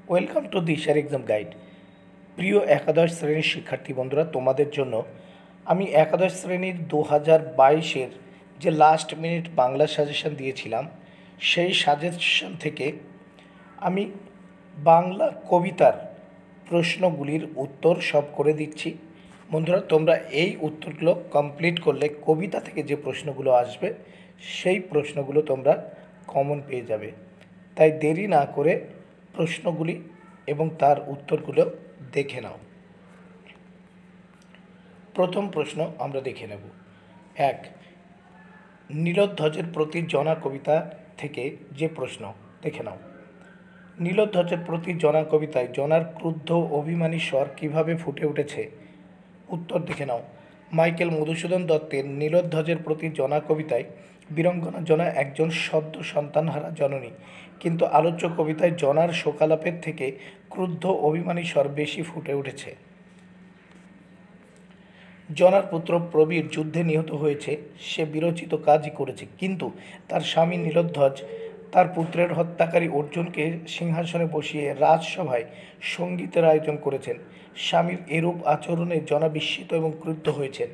Welcome to দিশার exam guide. প্রিয় একাদশ শ্রেণীর শিক্ষার্থী বন্ধুরা, তোমাদের জন্য আমি একাদশ শ্রেণীর 2022-এর যে লাস্ট মিনিট বাংলা সাজেশন দিয়েছিলাম, সেই সাজেশন থেকে আমি বাংলা কবিতার প্রশ্নগুলির উত্তর সব করে দিচ্ছি। বন্ধুরা, তোমরা এই উত্তরগুলো কমপ্লিট করলে কবিতা থেকে যে প্রশ্নগুলো আসবে সেই প্রশ্নগুলো তোমরা কমন পেয়ে যাবে। তাই দেরি না করে প্রশ্নগুলি এবং তার উত্তরগুলো দেখে নাও। প্রথম প্রশ্ন আমরা দেখে নেব। 1, নীলোধ্বজের প্রতি জনা কবিতা থেকে যে প্রশ্ন দেখে নাও। নীলোধ্বজের প্রতি জনা কবিতায় জনার ক্রুদ্ধ অভিমানী স্বর কীভাবে ফুটে উঠেছে? উত্তর দেখে নাও। মাইকেল মধুসূদন দত্তের নীলোধ্বজের প্রতি জনা কবিতায় বীরঙ্গনা জনা একজন সদ্য সন্তানহারা জননী, কিন্তু আলোচ্য কবিতায় জনার শোকালাপের থেকে ক্রুদ্ধ অভিমানী স্বর বেশি ফুটে উঠেছে। জনার পুত্র প্রবীর যুদ্ধে নিহত হয়েছে, সে বীরোচিত কাজই করেছে, কিন্তু তার স্বামী নীলোধ্বজ তার পুত্রের হত্যাকারী অর্জুনকে সিংহাসনে বসিয়ে রাজসভায় সঙ্গীতের আয়োজন করেছেন। স্বামীর এরূপ আচরণে জনা বিস্মিত এবং ক্রুদ্ধ হয়েছেন।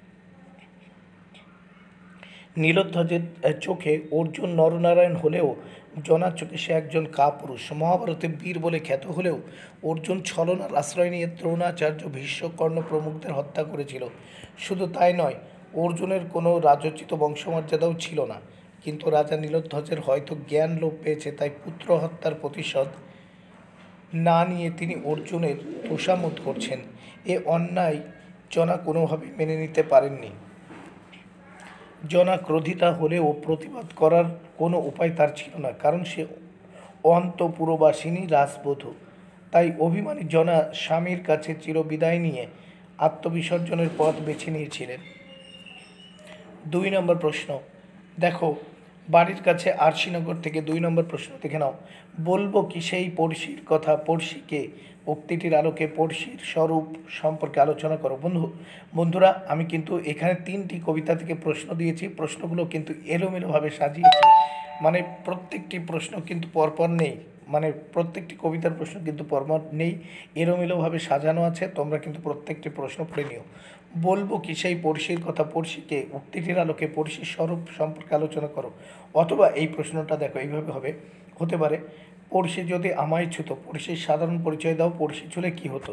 নীলোধ্বজের চোখে অর্জুন নরনারায়ণ হলেও জনার চোখে সে একজন কাপুরুষ। মহাভারতে বীর বলে খ্যাত হলেও অর্জুন ছলনার আশ্রয় নিয়ে দ্রোণাচার্য, ভীষ্ম, কর্ণ প্রমুখদের হত্যা করেছিল। শুধু তাই নয়, অর্জুনের কোনো রাজোচিত বংশমর্যাদাও ছিল না। কিন্তু রাজা নীলোধ্বজের হয়তো জ্ঞান লোপ পেয়েছে, তাই পুত্র হত্যার প্রতিশোধ না নিয়ে তিনি অর্জুনের তোষামোদ করছেন। এ অন্যায় জনা কোনোভাবেই মেনে নিতে পারেননি। জনা ক্রোধিতা হলেও প্রতিবাদ করার কোনো উপায় তার ছিল না, কারণ সে অন্তঃপুরবাসিনী রাজবধূ। তাই অভিমানী জনা স্বামীর কাছে চিরবিদায় নিয়ে আত্মবিসর্জনের পথ বেছে নিয়েছিলেন। 2 নম্বর প্রশ্ন দেখো, বাড়ির কাছে আরশিনগর থেকে 2 নম্বর প্রশ্ন দেখে নাও। বলবো কি সেই পড়শির কথা, পড়শিকে? উক্তিটির আলোকে পড়শির স্বরূপ সম্পর্কে আলোচনা করো। বন্ধুরা, আমি কিন্তু এখানে 3টি কবিতা থেকে প্রশ্ন দিয়েছি। প্রশ্নগুলো কিন্তু এলোমেলোভাবে সাজিয়েছি, মানে প্রত্যেকটি প্রশ্ন কিন্তু পরপর নেই, মানে প্রত্যেকটি কবিতার প্রশ্ন কিন্তু পরপর নেই, এলোমেলোভাবে সাজানো আছে। তোমরা কিন্তু প্রত্যেকটি প্রশ্ন পড়ে নিও। বলবো কি সেই পড়শির কথা, পড়শিকে? উক্তিটির আলোকে পড়শির স্বরূপ সম্পর্কে আলোচনা করো। অথবা এই প্রশ্নটা দেখো, এইভাবে হতে পারে, পড়শি যদি আমায় ছুতো, পড়শির সাধারণ পরিচয় দাও, পড়শি ছুলে কি হতো?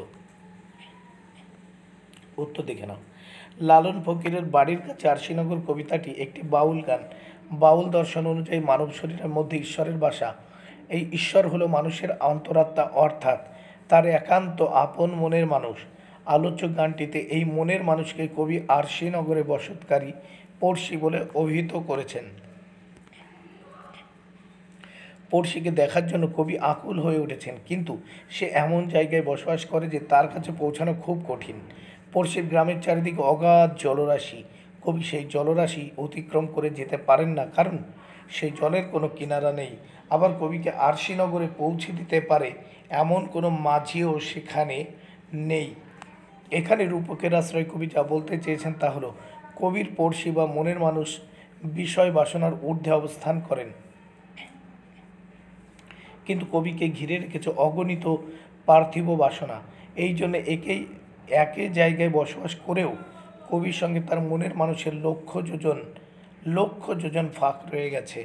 উত্তর দেখে নাও। লালন ফকিরের বাড়ির কাছে আরশিনগর কবিতাটি একটি বাউল গান। বাউল দর্শন অনুযায়ী মানব শরীরের মধ্যে ঈশ্বরের বাসা। এই ঈশ্বর হলো মানুষের অন্তরাত্মা, অর্থাৎ তার একান্ত আপন মনের মানুষ। আলোচ্য গানটিতে এই মনের মানুষকে কবি আরশিনগরে বসতকারী পড়শি বলে অভিহিত করেছেন। পড়শিকে দেখার জন্য কবি আকুল হয়ে উঠেছেন, কিন্তু সে এমন জায়গায় বসবাস করে যে তার কাছে পৌঁছানো খুব কঠিন। পড়শির গ্রামের চারিদিকে অগাধ জলরাশি। কবি সেই জলরাশি অতিক্রম করে যেতে পারেন না, কারণ সেই জলের কোনো কিনারা নেই। আবার কবিকে আরশিনগরে পৌঁছে দিতে পারে এমন কোনো মাঝিও সেখানে নেই। এখানে রূপকের আশ্রয় কবি যা বলতে চেয়েছেন তা হলো, কবির পড়শি বা মনের মানুষ বিষয় বাসনার ঊর্ধ্বে অবস্থান করেন, কিন্তু কবিকে ঘিরে রেখেছে অগণিত পার্থিব বাসনা। এই জন্য একই জায়গায় বসবাস করেও কবির সঙ্গে তার মনের মানুষের লক্ষ যোজন ফাঁক রয়ে গেছে।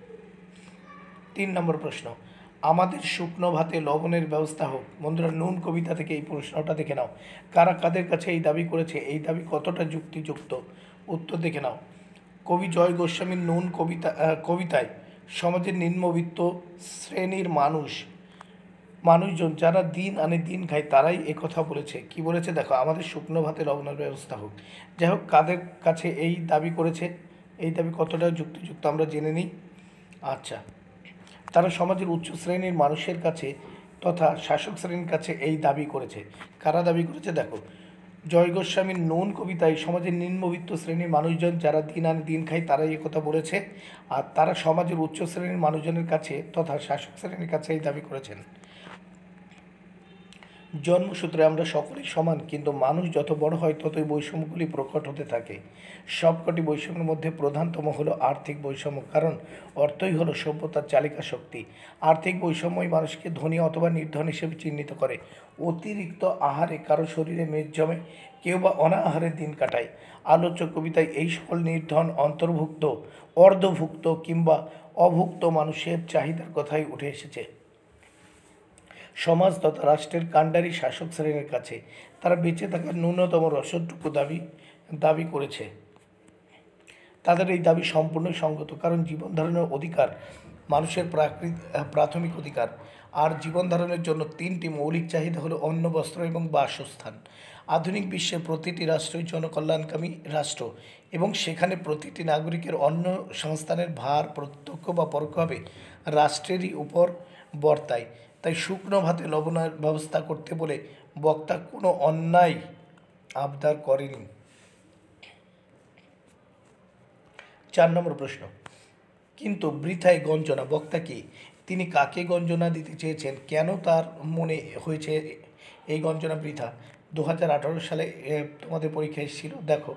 3 নম্বর প্রশ্ন, আমাদের শুকনো ভাতে লবণের ব্যবস্থা হোক। বন্ধুরা, নুন কবিতা থেকে এই প্রশ্নটা দেখে নাও। কারা কাদের কাছে এই দাবি করেছে? এই দাবি কতটা যুক্তিযুক্ত? উত্তর দেখে নাও। কবি জয় গোস্বামীর নুন কবিতায় সমাজের নিম্নবিত্ত শ্রেণীর মানুষজন যারা দিন আনে দিন খায়, তারাই একথা বলেছে। কি বলেছে দেখো, আমাদের শুকনো ভাতে লবণের ব্যবস্থা হোক। যাই হোক, কাদের কাছে এই দাবি করেছে, এই দাবি কতটা যুক্তিযুক্ত আমরা জেনে নিই। আচ্ছা, তারা সমাজের উচ্চ শ্রেণীর মানুষের কাছে তথা শাসক শ্রেণীর কাছে এই দাবি করেছে। কারা দাবি করেছে দেখো, জয় গোস্বামীর নুন কবিতায় সমাজের নিম্নবিত্ত শ্রেণীর মানুষজন যারা দিন আনে দিন খায়, তারাই একথা বলেছে। আর তারা সমাজের উচ্চ শ্রেণীর মানুষজনের কাছে তথা শাসক শ্রেণীর কাছে এই দাবি করেছেন। জন্মসূত্রে আমরা সকলেই সমান, কিন্তু মানুষ যত বড় হয় ততই বৈষম্যগুলি প্রকট হতে থাকে। সবকটি বৈষম্যের মধ্যে প্রধানতম হলো আর্থিক বৈষম্য, কারণ অর্থই হলো সভ্যতার চালিকা শক্তি। আর্থিক বৈষম্যই মানুষকে ধনী অথবা নির্ধন হিসেবে চিহ্নিত করে। অতিরিক্ত আহারে কারো শরীরে মেদ জমে, কেউ বা অনাহারে দিন কাটায়। আলোচ্য কবিতায় এই সকল নির্ধন, অন্তর্ভুক্ত, অর্ধভুক্ত কিংবা অভুক্ত মানুষের চাহিদার কথাই উঠে এসেছে। সমাজ তথা রাষ্ট্রের কাণ্ডারি শাসক শ্রেণীর কাছে তারা বেঁচে থাকার ন্যূনতম রসদটুকু দাবি করেছে। তাদের এই দাবি সম্পূর্ণ সঙ্গত, কারণ জীবন ধারণের অধিকার মানুষের প্রাথমিক অধিকার। আর জীবন ধারণের জন্য তিনটি মৌলিক চাহিদা হলো অন্ন, বস্ত্র এবং বাসস্থান। আধুনিক বিশ্বের প্রতিটি রাষ্ট্রই জনকল্যাণকামী রাষ্ট্র, এবং সেখানে প্রতিটি নাগরিকের অন্ন সংস্থানের ভার প্রত্যক্ষ বা পরোক্ষভাবে রাষ্ট্রেরই উপর বর্তায়। তাই শুকনো ভাতে লবণের ব্যবস্থা করতে বলে বক্তা কোনো অন্যায় আবদার করেনি। 4 নম্বর প্রশ্ন, কিন্তু বৃথায় গঞ্জনা। বক্তা কি? তিনি কাকে গঞ্জনা দিতে চেয়েছেন? কেন তার মনে হয়েছে এই গঞ্জনা বৃথা? 2018 সালে তোমাদের পরীক্ষা এসেছিল, দেখো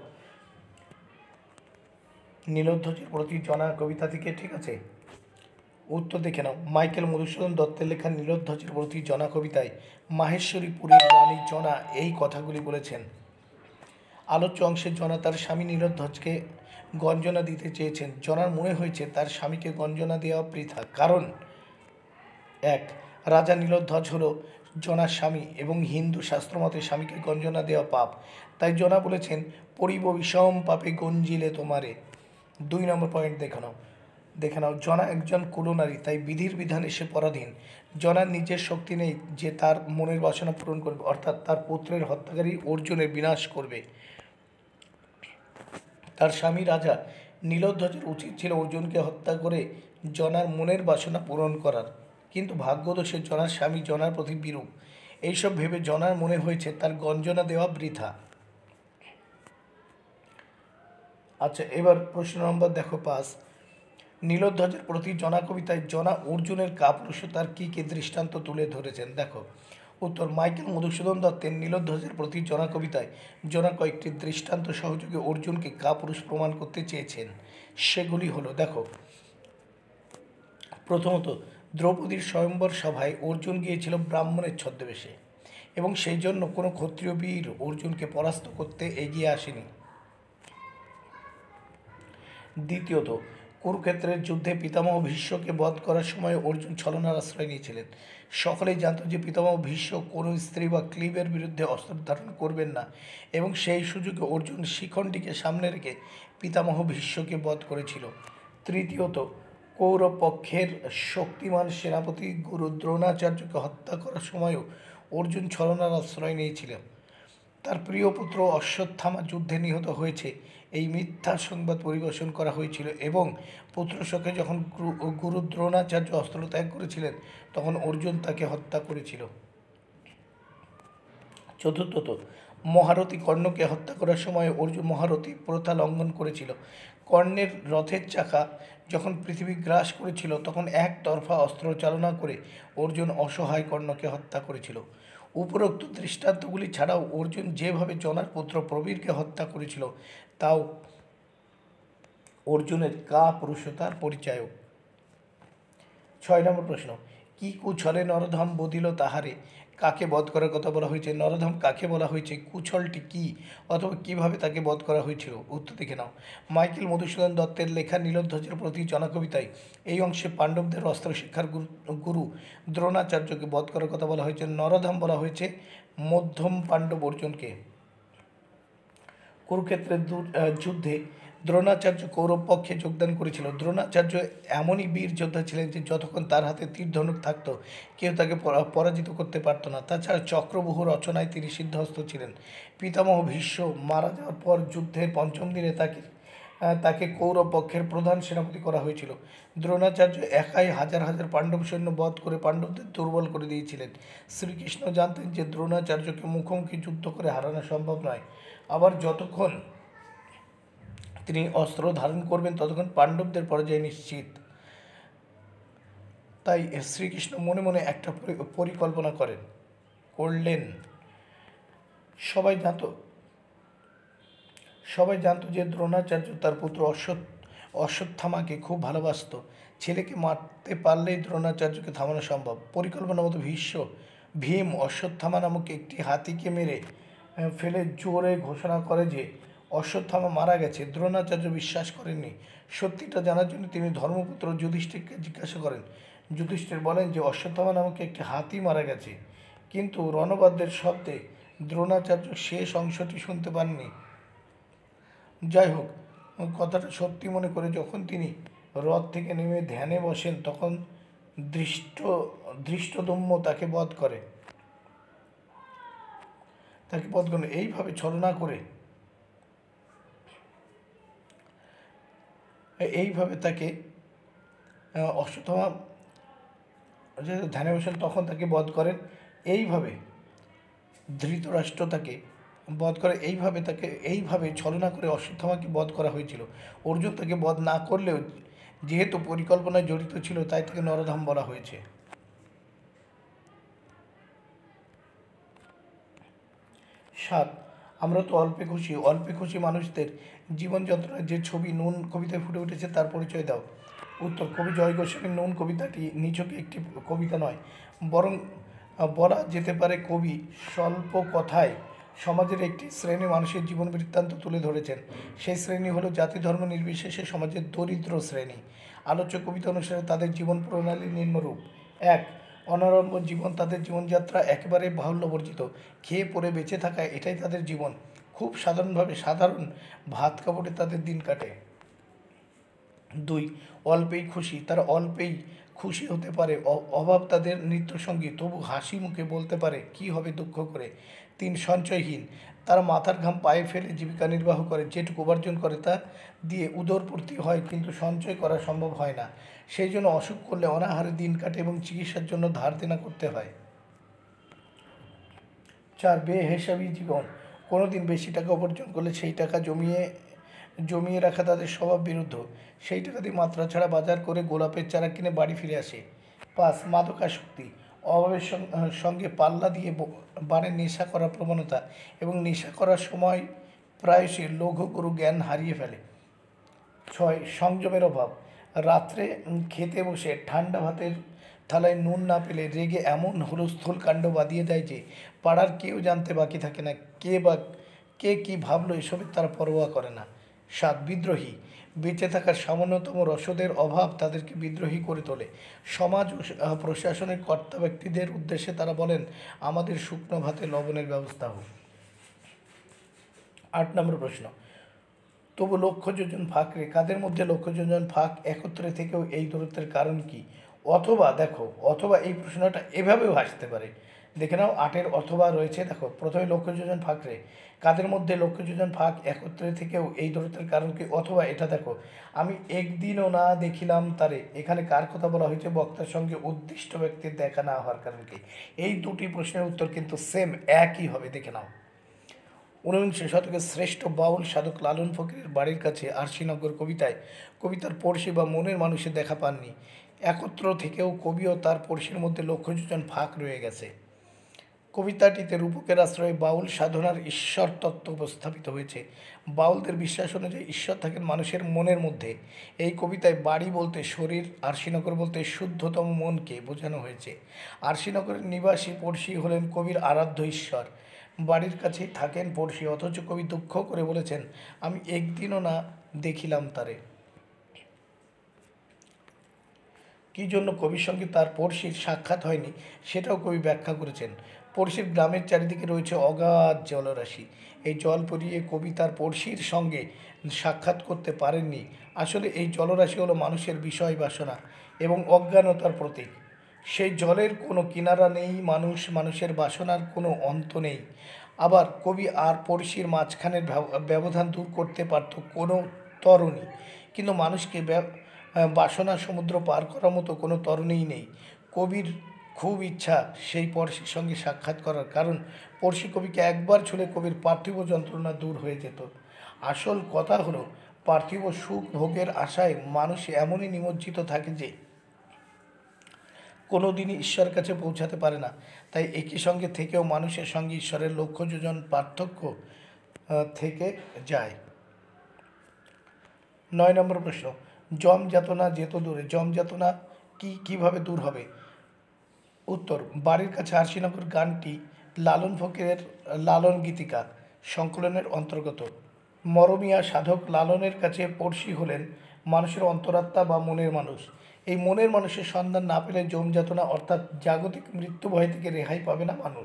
নীলোধ্বজের প্রতি জনা কবিতা থেকে, ঠিক আছে? উত্তর দেখে নাও। মাইকেল মধুসূদন দত্তের লেখা নীলোধ্বজের প্রতি জনা কবিতায় মাহেশ্বরীপুরীর রানী জনা এই কথাগুলি বলেছেন। আলোচ্য অংশে জনা তার স্বামী নীলোধ্বজকে গঞ্জনা দিতে চেয়েছেন। জনার মনে হয়েছে তার স্বামীকে গঞ্জনা দেওয়া বৃথা, কারণ 1. রাজা নীলোধ্বজ হল জনার স্বামী এবং হিন্দু শাস্ত্রমতে স্বামীকে গঞ্জনা দেওয়া পাপ। তাই জনা বলেছেন, পড়িব বিষম পাপে গঞ্জিলে তোমারে। 2 নম্বর পয়েন্ট দেখে নাও। জনা একজন কুলনারী, তাই বিধির বিধানে সে পরাধীন। জনার নিজের শক্তি নেই যে তার মনের বাসনা পূরণ করবে, অর্থাৎ তার পুত্রের হত্যাকারী অর্জুনের বিনাশ করবে। তার স্বামী রাজা নীলোধ্বজের উচিত ছিল অর্জুনকে হত্যা করে জনার মনের বাসনা পূরণ করার, কিন্তু ভাগ্যদোষে জনার স্বামী জনার প্রতি বিরূপ। এইসব ভেবে জনার মনে হয়েছে তার গঞ্জনা দেওয়া বৃথা। আচ্ছা, এবার প্রশ্ন নম্বর দেখো 5। নীলোধ্বজের প্রতি জনা কবিতায় জনা অর্জুনের কাপুরুষতার কী দৃষ্টান্ত তুলে ধরেছেন? দেখো উত্তর। মাইকেল মধুসূদন দত্তের নীলোধ্বজের প্রতি জনা কবিতায় জনা কয়েকটি দৃষ্টান্ত সহযোগে অর্জুনকে কাপুরুষ প্রমাণ করতে চেয়েছেন। সেগুলি হলো, দেখো প্রথমত, দ্রৌপদীর স্বয়ম্বর সভায় অর্জুন গিয়েছিল ব্রাহ্মণের ছদ্মবেশে, এবং সেই জন্য কোনো ক্ষত্রিয় বীর অর্জুনকে পরাস্ত করতে এগিয়ে আসেনি। দ্বিতীয়ত, কুরুক্ষেত্রের যুদ্ধে পিতামহ ভীষ্মকে বধ করার সময় অর্জুন ছলনার আশ্রয় নিয়েছিলেন। সকলেই জানত যে পিতামহ ভীষ্ম কোনো স্ত্রী বা ক্লীবের বিরুদ্ধে অস্ত্র ধারণ করবেন না, এবং সেই সুযোগে অর্জুন শিখণ্ডীকে সামনে রেখে পিতামহ ভীষ্মকে বধ করেছিল। তৃতীয়ত, কৌরব পক্ষের শক্তিমান সেনাপতি গুরু দ্রোণাচার্যকে হত্যা করার সময়ও অর্জুন ছলনার আশ্রয় নিয়েছিলেন। তার প্রিয় পুত্র অশ্বত্থামা যুদ্ধে নিহত হয়েছে এই মিথ্যা সংবাদ পরিবেশন করা হয়েছিল, এবং পুত্রশোকে যখন গুরু দ্রোণাচার্য অস্ত্র ত্যাগ করেছিলেন তখন অর্জুন তাকে হত্যা করেছিল। চতুর্থত, মহারথী কর্ণকে হত্যা করার সময় অর্জুন মহারথী প্রথা লঙ্ঘন করেছিল। কর্ণের রথের চাকা যখন পৃথিবী গ্রাস করেছিল তখন একতরফা অস্ত্র চালনা করে অর্জুন অসহায় কর্ণকে হত্যা করেছিল। উপরোক্ত দৃষ্টান্তগুলি ছাড়াও অর্জুন যেভাবে জনার পুত্র প্রবীরকে হত্যা করেছিল তাও অর্জুনের কাপুরুষতার পরিচায়ক। 6 নম্বর প্রশ্ন, কি কুছলে নরধম বদিল তাহারে? কাকে বধ করার কথা বলা হয়েছে? নরধম কাকে বলা হয়েছে? কুছলটি কি, অথবা কিভাবে তাকে বধ করা হয়েছিল? উত্তর দেখে নাও। মাইকেল মধুসূদন দত্তের লেখা নীলোধ্বজের প্রতি জনা কবিতায় এই অংশে পাণ্ডবদের অস্ত্র শিক্ষার গুরু দ্রোণাচার্যকে বধ করার কথা বলা হয়েছে। নরধম বলা হয়েছে মধ্যম পাণ্ডব অর্জুনকে। কুরুক্ষেত্রের যুদ্ধে দ্রোণাচার্য কৌরব পক্ষে যোগদান করেছিল। দ্রোণাচার্য এমনই বীর যোদ্ধা ছিলেন যে যতক্ষণ তার হাতে তীর ধনুক থাকত কেউ তাকে পরাজিত করতে পারত না। তাছাড়া চক্রবহু রচনায় তিনি সিদ্ধহস্ত ছিলেন। পিতামহ ভীষ্ম মারা যাওয়ার পর যুদ্ধের 5ম দিনে তাকে কৌরব পক্ষের প্রধান সেনাপতি করা হয়েছিল। দ্রোণাচার্য একাই হাজার হাজার পাণ্ডব সৈন্য বধ করে পাণ্ডবদের দুর্বল করে দিয়েছিলেন। শ্রীকৃষ্ণ জানতেন যে দ্রোণাচার্যকে মুখোমুখি যুদ্ধ করে হারানো সম্ভব নয়, আবার যতক্ষণ তিনি অস্ত্র ধারণ করবেন ততক্ষণ পাণ্ডবদের পরাজয় নিশ্চিত। তাই শ্রীকৃষ্ণ মনে মনে একটা পরিকল্পনা করেন। করলেন। সবাই জানতো যে দ্রোণাচার্য তার পুত্র অশ্বত্থামাকে খুব ভালোবাসতো। ছেলেকে মারতে পারলেই দ্রোণাচার্যকে থামানো সম্ভব। পরিকল্পনা মতো ভীম অশ্বত্থামা নামক একটি হাতিকে মেরে ফেলে জোরে ঘোষণা করে যে অশ্বত্থামা মারা গেছে। দ্রোণাচার্য বিশ্বাস করেননি। সত্যিটা জানার জন্য তিনি ধর্মপুত্র যুধিষ্ঠিরকে জিজ্ঞাসা করেন। যুধিষ্ঠির বলেন যে অশ্বত্থামা নামক একটি হাতি মারা গেছে, কিন্তু রণবাদ্যের শব্দে দ্রোণাচার্য শেষ অংশটি শুনতে পাননি। যাই হোক, কথাটা সত্যি মনে করে যখন তিনি রথ থেকে নেমে ধ্যানে বসেন, তখন ধৃষ্টদ্যুম্ন তাকে বধ করে। এইভাবে ছলনা করে তাকে অশ্বত্থামা ধ্যানে বসেন, তখন তাকে বধ করেন। এইভাবে ধৃতরাষ্ট্র তাকে বধ করে। এইভাবে ছলনা করে অশ্বত্থামাকে বধ করা হয়েছিল। অর্জুন তাকে বধ না করলেও যেহেতু পরিকল্পনায় জড়িত ছিল, তাই তাকে নরধাম বলা হয়েছে। 7. আমরা তো অল্পে খুশি মানুষদের জীবন যন্ত্রণার যে ছবি নুন কবিতায় ফুটে উঠেছে তার পরিচয় দাও। উত্তর: কবি জয় গোস্বামীর নুন কবিতাটি নিছক একটি কবিতা নয়, বরং বলা যেতে পারে কবি স্বল্প কথায় সমাজের একটি শ্রেণী মানুষের জীবন বৃত্তান্ত তুলে ধরেছেন। সেই শ্রেণী হলো জাতি ধর্ম নির্বিশেষে সমাজের দরিদ্র শ্রেণী। আলোচ্য কবিতা অনুসারে তাদের জীবন প্রণালী নিম্নরূপ: 1. অনাড়ম্বর জীবন। তাদের জীবনযাত্রা একেবারে বাহুল্যবর্জিত। খেয়ে পরে বেঁচে থাকা, এটাই তাদের জীবন। খুব সাধারণ ভাত কাপড়ে তাদের দিন কাটে। 2. অল্পেই খুশি। তারা অল্পেই খুশি হতে পারে। অভাব তাদের নিত্যসঙ্গী, তবু হাসি মুখে বলতে পারে কি হবে দুঃখ করে। 3. সঞ্চয়হীন। তারা মাথার ঘাম পায়ে ফেলে জীবিকা নির্বাহ করে। যেটুকু উপার্জন করে তা দিয়ে উদরপূর্তি হয়, কিন্তু সঞ্চয় করা সম্ভব হয় না। সেই জন্য অসুখ করলে অনাহারে দিন কাটে এবং চিকিৎসার জন্য ধার দেনা করতে হয়। 4. বেহিসাবি জীবন। কোনো দিন বেশি টাকা উপার্জন করলে সেই টাকা জমিয়ে রাখা তাদের স্বভাব বিরুদ্ধ। সেই টাকা দিয়ে মাত্রা ছাড়া বাজার করে গোলাপের চারা কিনে বাড়ি ফিরে আসে। 5. মাদকাসক্তি। অভাবের সঙ্গে পাল্লা দিয়ে বাড়ে নেশা করার প্রবণতা, এবং নেশা করার সময় প্রায়শই লৌহগুরু জ্ঞান হারিয়ে ফেলে। 6. সংযমের অভাব। রাত্রে খেতে বসে ঠান্ডা ভাতের থালায় নুন না পেলে রেগে এমন হুলস্থুল কাণ্ড বাঁধিয়ে দেয় যে পাড়ার কেউ জানতে বাকি থাকে না। কে কী ভাবলো এসবের তারা পরোয়া করে না। 7. বিদ্রোহী। বেঁচে থাকার সামান্যতম রসদের অভাব তাদেরকে বিদ্রোহী করে তোলে। সমাজ ও প্রশাসনের কর্তা ব্যক্তিদের উদ্দেশ্যে তারা বলেন, আমাদের শুকনো ভাতে লবণের ব্যবস্থা হোক। 8 নম্বর প্রশ্ন: তবু লক্ষ যোজন ফাঁক রে। কাদের মধ্যে লক্ষ যোজন ফাঁক একত্রে থেকেও এই দূরত্বের কারণ কি? অথবা এই প্রশ্নটা এভাবেও আসতে পারে। দেখে নাও, 8-এর অথবা রয়েছে। দেখো, প্রথমে লক্ষ যোজন ফাঁক রে, কাদের মধ্যে লক্ষ যোজন ফাঁক একত্রে থেকেও এই দূরত্বের কারণ কি? অথবা এটা দেখো, আমি একদিনও না দেখিলাম তারে। এখানে কার কথা বলা হয়েছে? বক্তার সঙ্গে উদ্দিষ্ট ব্যক্তির দেখা না হওয়ার কারণ কি? এই দুটি প্রশ্নের উত্তর কিন্তু সেম, একই হবে। দেখে নাও, 19 শতকের শ্রেষ্ঠ বাউল সাধক লালন ফকিরের বাড়ির কাছে আরশিনগর কবিতার পড়শি বা মনের মানুষের দেখা পাননি। একত্র থেকেও কবি ও তার পড়শির মধ্যে লক্ষ যোজন ফাঁক রয়ে গেছে। কবিতাটিতে রূপকের আশ্রয়ে বাউল সাধনার ঈশ্বর তত্ত্ব উপস্থাপিত হয়েছে। বাউলদের বিশ্বাস অনুযায়ী ঈশ্বর থাকেন মানুষের মনের মধ্যে। এই কবিতায় বাড়ি বলতে শরীর, আরশিনগর বলতে শুদ্ধতম মনকে বোঝানো হয়েছে। আরশিনগরের নিবাসী পড়শি হলেন কবির আরাধ্য ঈশ্বর। বাড়ির কাছেই থাকেন পড়শি, অথচ কবি দুঃখ করে বলেছেন, আমি একদিনও না দেখিলাম তারে। কী জন্য কবির সঙ্গে তার পড়শির সাক্ষাৎ হয়নি, সেটাও কবি ব্যাখ্যা করেছেন। পড়শির গ্রামের চারিদিকে রয়েছে অগাধ জলরাশি। এই জল পেরিয়ে কবি তার পড়শির সঙ্গে সাক্ষাৎ করতে পারেননি। আসলে এই জলরাশি হলো মানুষের বিষয় বাসনা এবং অজ্ঞানতার প্রতীক। সেই জলের কোনো কিনারা নেই, মানুষের বাসনার কোনো অন্ত নেই। আবার কবি আর পড়শির মাঝখানের ব্যবধান দূর করতে পারত কোনো তরণী, কিন্তু মানুষকে বাসনা সমুদ্র পার করার মতো কোনো তরণীই নেই। কবির খুব ইচ্ছা সেই পড়শির সঙ্গে সাক্ষাৎ করার, কারণ পড়শি কবিকে একবার ছুঁলে কবির পার্থিব যন্ত্রণা দূর হয়ে যেত। আসল কথা হলো, পার্থিব সুখ ভোগের আশায় মানুষ এমনই নিমজ্জিত থাকে যে কোনোদিনই ঈশ্বরের কাছে পৌঁছাতে পারে না। তাই একই সঙ্গে থেকেও মানুষের সঙ্গে ঈশ্বরের লক্ষ যোজন পার্থক্য থেকে যায়। 9 নম্বর প্রশ্ন, যম যাতনা যেত দূরে, যম যাতনা কিভাবে দূর হবে? উত্তর, বাড়ির কাছে আরশিনগর গানটি লালন ফকিরের লালন গীতিকা সংকলনের অন্তর্গত। মরমিয়া সাধক লালনের কাছে পড়শি হলেন মানুষের অন্তরাত্মা বা মনের মানুষ। এই মনের মানুষের সন্ধান না পেলে যম যাতনা অর্থাৎ জাগতিক মৃত্যু ভয় থেকে রেহাই পাবে না মানুষ।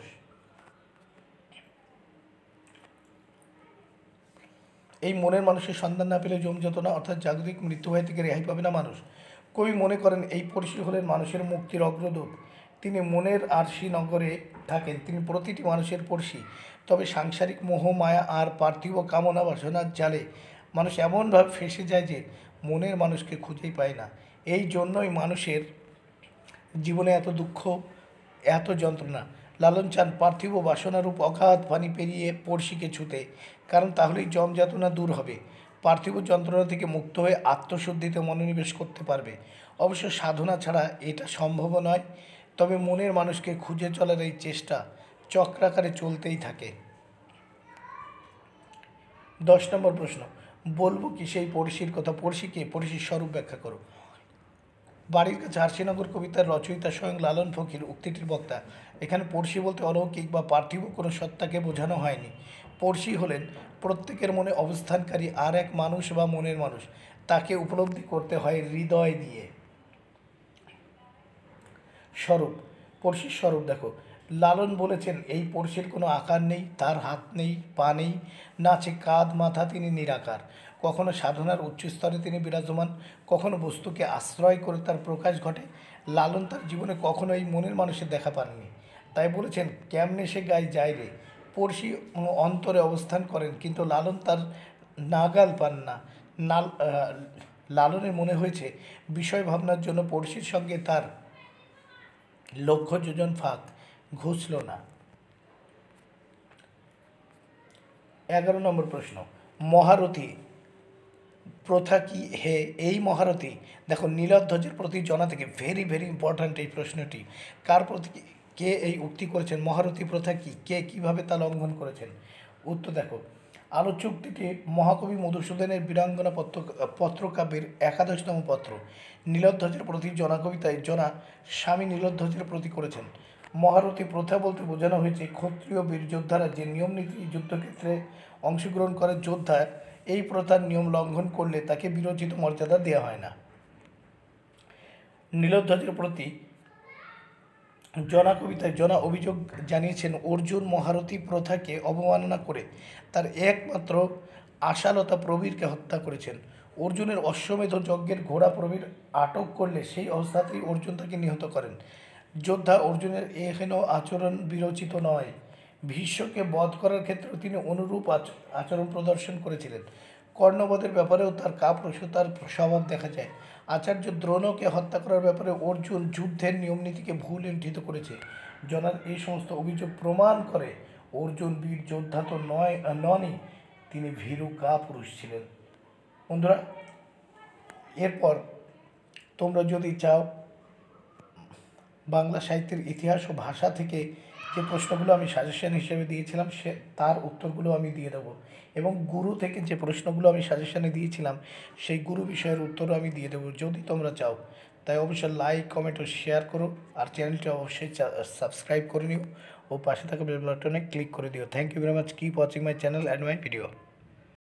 এই মনের মানুষের সন্ধান না পেলে যম যাতনা অর্থাৎ জাগতিক মৃত্যু ভয় থেকে রেহাই পাবে না মানুষ। কবি মনে করেন এই পড়শি হলেন মানুষের মুক্তির অগ্রদূত। তিনি মনের আরশিনগরে থাকেন, তিনি প্রতিটি মানুষের পড়শি। তবে সাংসারিক মোহ মায়া আর পার্থিব কামনা বাসনার জালে মানুষ এমনভাবে ফেঁসে যায় যে মনের মানুষকে খুঁজেই পায় না। এই জন্যই মানুষের জীবনে এত দুঃখ, এত যন্ত্রণা। লালন চান পার্থিব বাসনারূপ অগাধ পানি পেরিয়ে পড়শিকে ছুতে, কারণ তাহলেই যম যাতনা দূর হবে। পার্থিব যন্ত্রণা থেকে মুক্ত হয়ে আত্মশুদ্ধিতে মনোনিবেশ করতে পারবে। অবশ্য সাধনা ছাড়া এটা সম্ভব নয়। তবে মনের মানুষকে খুঁজে চলার এই চেষ্টা চক্রাকারে চলতেই থাকে। 10 নম্বর প্রশ্ন, বলবো কি সেই পড়শির কথা? পড়শিকে, পড়শির স্বরূপ ব্যাখ্যা করো। বাড়ির কাছে আরশিনগর কবিতার রচয়িতা স্বয়ং লালন ফকির, উক্তিটির বক্তা। এখানে পড়শি বলতে অলৌকিক বা পার্থিব কোনো সত্তাকে বোঝানো হয়নি। পড়শি হলেন প্রত্যেকের মনে অবস্থানকারী আর এক মানুষ বা মনের মানুষ। তাকে উপলব্ধি করতে হয় হৃদয় দিয়ে। স্বরূপ, পড়শির স্বরূপ দেখো। লালন বলেছেন এই পড়শির কোনো আকার নেই, তার হাত নেই, পা নেই, না আছে কাঁধ মাথা, তিনি নিরাকার। কখনো সাধনার উচ্চস্তরে তিনি বিরাজমান, কখনো বস্তুকে আশ্রয় করে তার প্রকাশ ঘটে। লালন তার জীবনে কখনো এই মনের মানুষের দেখা পাননি। তাই বলেছেন, কেমনে সে গায়ে যায় রে। পড়শি অন্তরে অবস্থান করেন, কিন্তু লালন তার নাগাল পান না। লালনের মনে হয়েছে বিষয় ভাবনার জন্য পড়শির সঙ্গে তার লক্ষ যোজন ফাঁক ঘুচল না। 11 নম্বর প্রশ্ন, মহারথী প্রথা কি হে? এই মহারথী, দেখো নীলধ্বজের প্রতি জনা থেকে ভেরি ইম্পর্ট্যান্ট এই প্রশ্নটি। কার প্রতি, কে এই উক্তি করেছেন? মহারথী প্রথা কি, কে কিভাবে তা লঙ্ঘন করেছেন? উত্তর দেখো, আলোচ্য উক্তিটি মহাকবি মধুসূদনের বীরাঙ্গনা পত্রকাব্যের 11তম পত্র। নীলধ্বজের প্রতি জনা কবিতায় জনা স্বামী নীলধ্বজের প্রতি করেছেন। মহারথী প্রথা বলতে বোঝানো হয়েছে ক্ষত্রিয় বীর যোদ্ধারা যে নিয়ম নীতি যুদ্ধক্ষেত্রে অংশগ্রহণ করে যোদ্ধা এই প্রথার নিয়ম লঙ্ঘন করলে তাকে বিরোচিত মর্যাদা দেওয়া হয় না। নীলধ্বজের প্রতি জনা কবিতায় জনা অভিযোগ জানিয়েছেন অর্জুন মহারথী প্রথাকে অবমাননা করে তার একমাত্র আশালতা প্রবীরকে হত্যা করেছেন। অর্জুনের অশ্বমেধ যজ্ঞের ঘোড়া প্রবীর আটক করলে সেই অবস্থাতেই অর্জুন তাকে নিহত করেন। যোদ্ধা অর্জুনের এহেন আচরণ বিরচিত নয়। ভীষ্মকে বধ করার ক্ষেত্রে তিনি অনুরূপ আচরণ প্রদর্শন করেছিলেন। কর্ণবধের ব্যাপারেও তার কাপুরুষতার স্বভাব দেখা যায়। আচার্য দ্রোণকে হত্যা করার ব্যাপারে অর্জুন যুদ্ধের নিয়মনীতিকে ভুল ইঙ্গিত করেছে। জনার এই সমস্ত অভিযোগ প্রমাণ করে অর্জুন বীর যোদ্ধা তো ননই, তিনি ভীরু কাপুরুষ ছিলেন। বন্ধুরা, এরপর তোমরা যদি চাও বাংলা সাহিত্যের ইতিহাস ও ভাষা থেকে যে প্রশ্নগুলো আমি সাজেশন হিসেবে দিয়েছিলাম তার উত্তরগুলো আমি দিয়ে দেবো, এবং গুরু থেকে যে প্রশ্নগুলো আমি সাজেশনে দিয়েছিলাম সেই গুরু বিষয়ের উত্তরও আমি দিয়ে দেবো যদি তোমরা চাও। তাই অবশ্যই লাইক, কমেন্ট ও শেয়ার করো, আর চ্যানেলটি অবশ্যই সাবস্ক্রাইব করে নিও ও পাশে থাকা বেল বাটনে ক্লিক করে দিও। Thank you very much, keep watching my channel and my video.